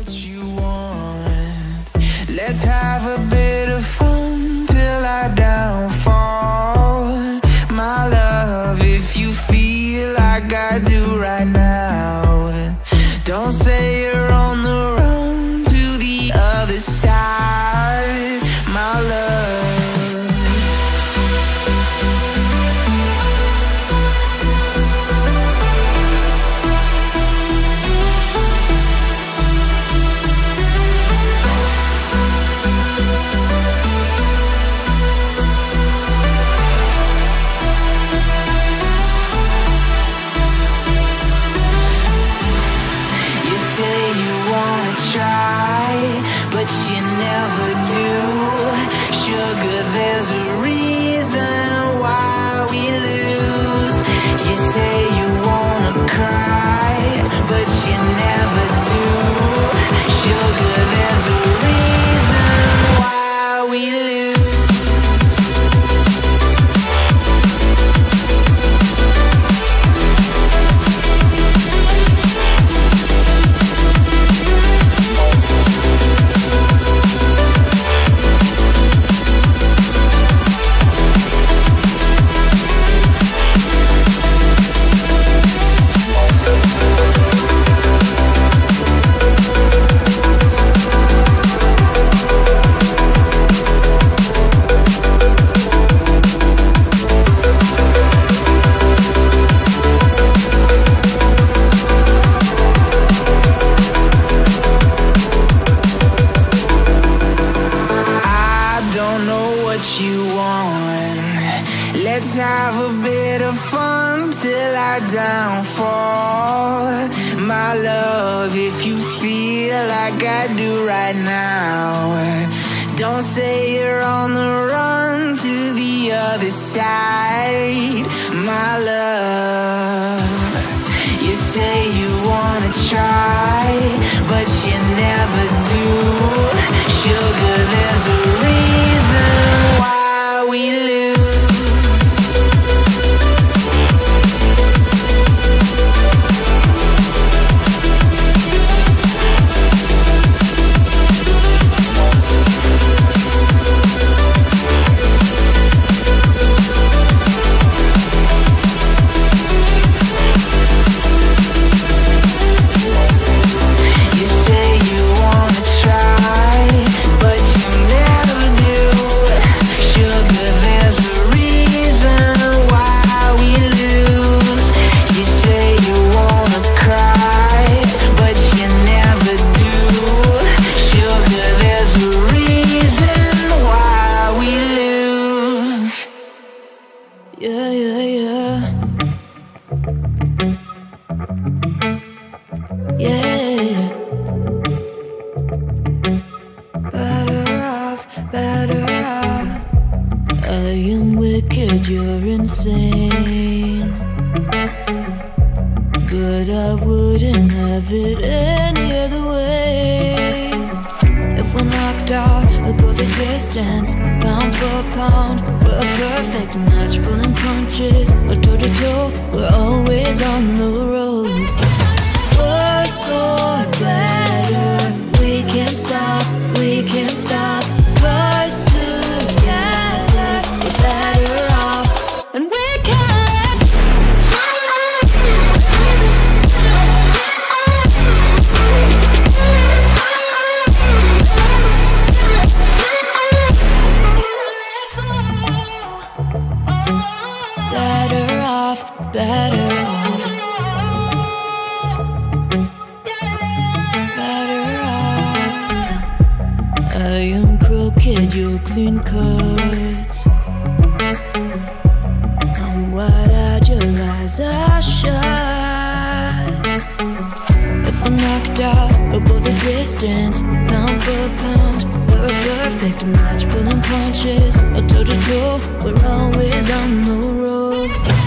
what you want. Let's have a bit of fun till I downfall. My love, if you feel like I do right now, don't say you're on the run to the other side, my love. But you never do. Sugar, there's a reason why we lose. You say you wanna cry, but you never do. Sugar, there's a reason why we lose. You want. Let's have a bit of fun till I downfall. My love, if you feel like I do right now, don't say you're on the run to the other side, my love. You say you wanna try, but you never do. Sugar, there's a reason why we lose. Yeah, yeah, yeah. Yeah. Better off, better off. I am wicked, you're insane, but I wouldn't have it any other way. If we're knocked out, we'll go the distance, pound for pound. We're a perfect match, pulling punches. We're toe to toe, we're always on the road. Worse or better, we can't stop, we can't stop. Cause together, we're better off, and we can. Better off, better off. Better off. I am crooked, you're clean cuts. I'm wide-eyed, your eyes are shut. If we're knocked out, we'll go the distance, pound for pound. We're a perfect match, pulling punches. Toe to toe, we're always on the road.